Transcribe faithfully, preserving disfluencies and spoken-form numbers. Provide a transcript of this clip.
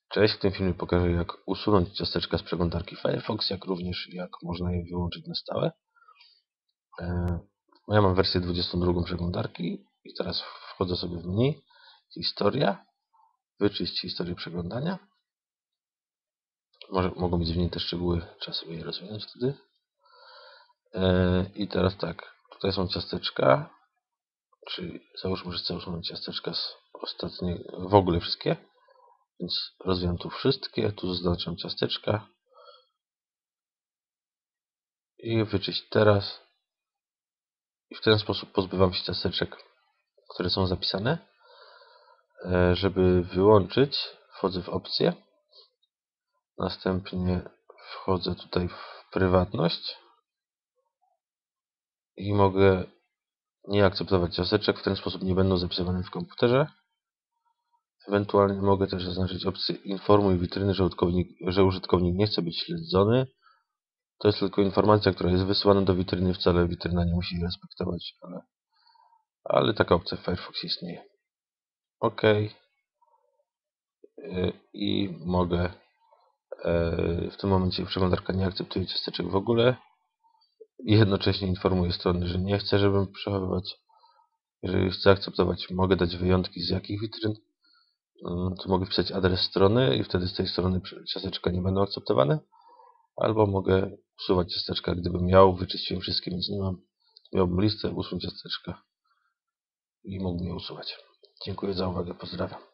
Cześć, w tym filmie pokażę, jak usunąć ciasteczka z przeglądarki Firefox, jak również jak można je wyłączyć na stałe. Ja mam wersję dwudziestą drugą przeglądarki i teraz wchodzę sobie w menu, historia, wyczyść historię przeglądania. Może, mogą być zwinięte szczegóły, trzeba sobie je rozwinąć wtedy. I teraz tak, tutaj są ciasteczka, czyli załóżmy, że chcę usunąć ciasteczka z ostatniej, w ogóle wszystkie. Więc rozwijam tu wszystkie, tu zaznaczam ciasteczka i wyczyść teraz. I w ten sposób pozbywam się ciasteczek, które są zapisane. Żeby wyłączyć, wchodzę w opcje. Następnie wchodzę tutaj w prywatność i mogę nie akceptować ciasteczek, w ten sposób nie będą zapisywane w komputerze. Ewentualnie mogę też zaznaczyć opcję informuj witryny, że użytkownik, że użytkownik nie chce być śledzony. To jest tylko informacja, która jest wysyłana do witryny, wcale witryna nie musi jej respektować, ale, ale taka opcja w Firefox istnieje. OK. I mogę w tym momencie przeglądarka nie akceptuje ciasteczek w ogóle i jednocześnie informuje strony, że nie chce, żebym przechowywać. Jeżeli chcę akceptować, mogę dać wyjątki z jakich witryn. Tu mogę wpisać adres strony i wtedy z tej strony ciasteczka nie będą akceptowane. Albo mogę usuwać ciasteczka, gdybym miał, wyczyściłem wszystkie, więc nie mam. Miałbym listę, usuń ciasteczka i mógłbym je usuwać. Dziękuję za uwagę, pozdrawiam.